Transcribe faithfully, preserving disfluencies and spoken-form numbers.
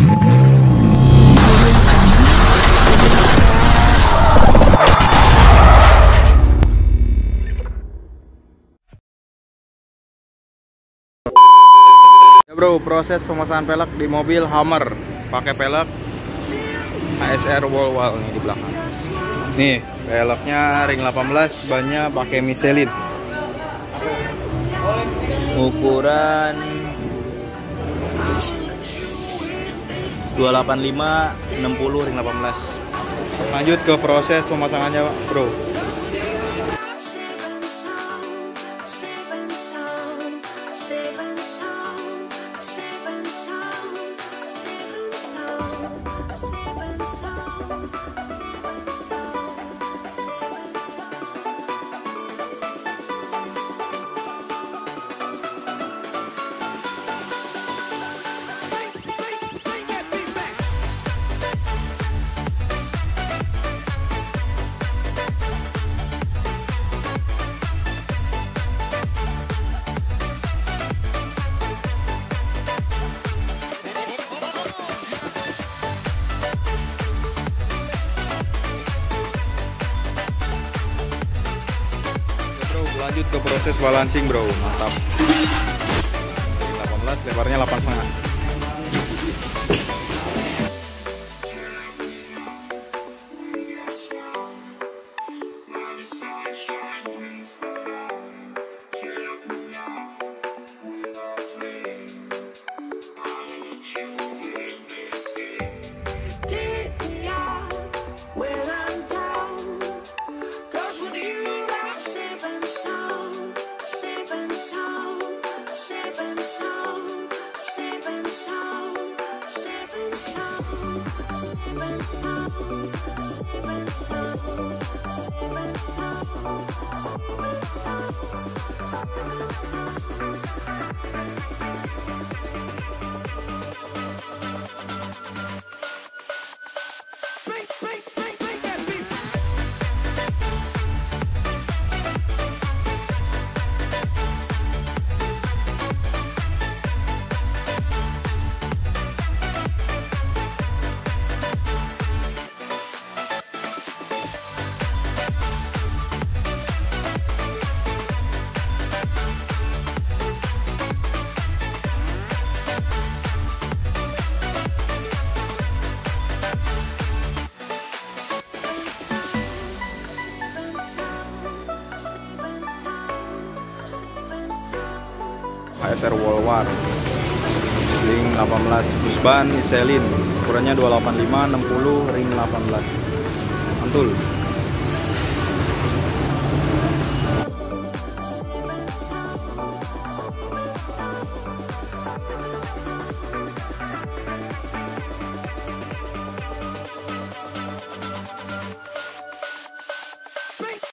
Ya bro, proses pemasangan pelek di mobil Hummer pakai pelek H S R Wolwal nih di belakang. Nih, peleknya ring delapan belas, bannya pakai Michelin. Ukuran dua delapan lima enam puluh ring delapan belas. Lanjut ke proses pemasangannya, bro. Lanjut ke proses balancing, bro. Mantap. delapan belas, lebarnya delapan koma lima. H S R Wolwal ring delapan belas, ban Michelin, ukurannya dua delapan lima enam puluh ring delapan belas, mantul.